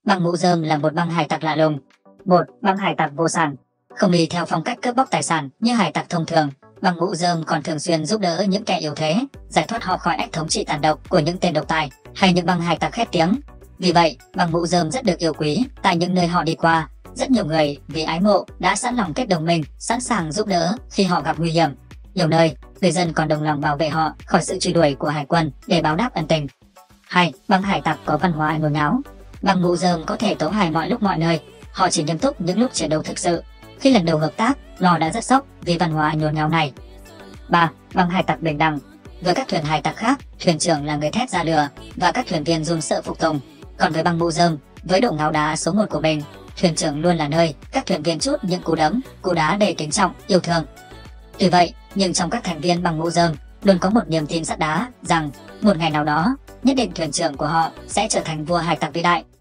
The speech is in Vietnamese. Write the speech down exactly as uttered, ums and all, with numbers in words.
Băng Mũ Rơm là một băng hải tặc lạ lùng, một băng hải tặc vô sản, không đi theo phong cách cướp bóc tài sản như hải tặc thông thường. Băng Mũ Rơm còn thường xuyên giúp đỡ những kẻ yếu thế, giải thoát họ khỏi ách thống trị tàn độc của những tên độc tài hay những băng hải tặc khét tiếng. Vì vậy, Băng Mũ Rơm rất được yêu quý tại những nơi họ đi qua. Rất nhiều người vì ái mộ đã sẵn lòng kết đồng minh, sẵn sàng giúp đỡ khi họ gặp nguy hiểm. Nhiều nơi, người dân còn đồng lòng bảo vệ họ khỏi sự truy đuổi của hải quân để báo đáp ân tình. Hai, băng hải tặc có văn hóa nhốn nháo. Băng Mũ Rơm có thể tấu hài mọi lúc mọi nơi. Họ chỉ nghiêm túc những lúc chiến đấu thực sự. Khi lần đầu hợp tác, Lò đã rất sốc vì văn hóa nhốn nháo này. Ba, băng hải tặc bình đẳng. Với các thuyền hải tặc khác, thuyền trưởng là người thét ra lửa và các thuyền viên run sợ phục tùng. Còn với Băng Mũ Rơm, với độ ngáo đá số một của mình, thuyền trưởng luôn là nơi các thuyền viên trút những cú đấm, cú đá đầy kính trọng, yêu thương. Tuy vậy, nhưng trong các thành viên Băng Mũ Rơm luôn có một niềm tin sắt đá rằng một ngày nào đó, nhất định thuyền trưởng của họ sẽ trở thành vua hải tặc vĩ đại.